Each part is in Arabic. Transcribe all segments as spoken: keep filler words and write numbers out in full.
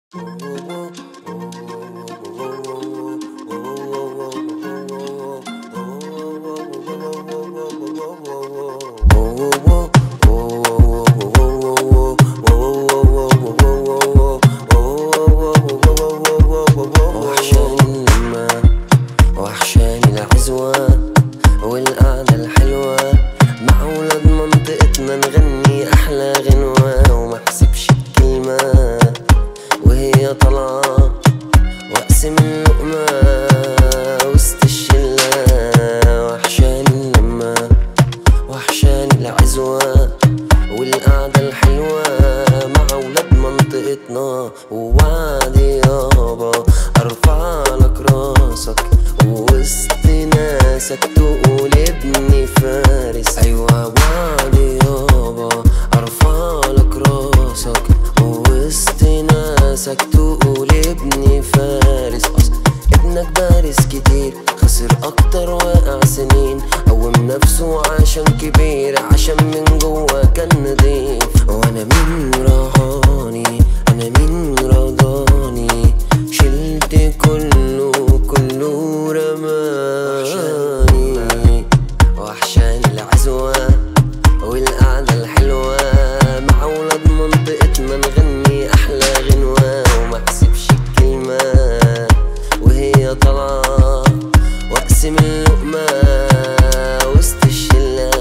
وحشاني العزوة والقعدة الحلوة مع ولاد منطقتنا، نغني أحلى غنوة وما حسبش الكلمة وهي طالعة، وأقسم اللقمة وسط الشلة. وحشاني اللمة، وحشاني العزوة والقعدة الحلوة مع ولاد منطقتنا. ووعدي يابا أرفع لك راسك وسط ناسك تقول ابني فارس. أيوة وعدي يابا أرفع لك راسك وسط ناسك تقول ابني فارس. أصل ابنك دارس كتير، خسر أكتر وقع سنين، قوم نفسه عشان كبير، عشان من جوا كان نضيف. وأنا مين رهاني، أنا مين رضاني، شلت كله كله رماني. وحشاني العزوة والقعدة الحلوة مع ولاد منطقتنا، نغني أحلى غنوة وما حسبش الكلمة وهي طالعة، وأقسم اللقمة وسط الشلة.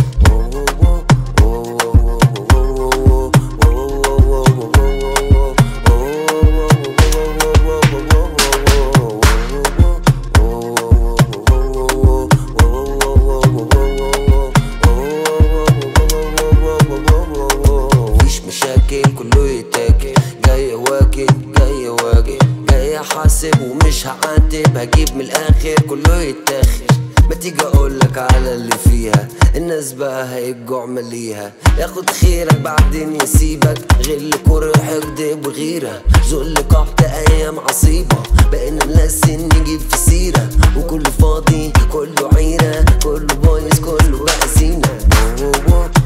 كله يتاكل، جاي واكل جاي واجب، جاي حاسب ومش هعاتب، هجيب من الاخر كله يتاخر. ما تيجي اقولك على اللي فيها، الناس بقى هيجوع مليها، ياخد خيرك بعدين يسيبك، غل كره حقد وغيره، ذل قحط ايام عصيبه، بقينا نلسن نجيب في سيره، وكله فاضي كله عيره، كله بايظ كله بقى زينه.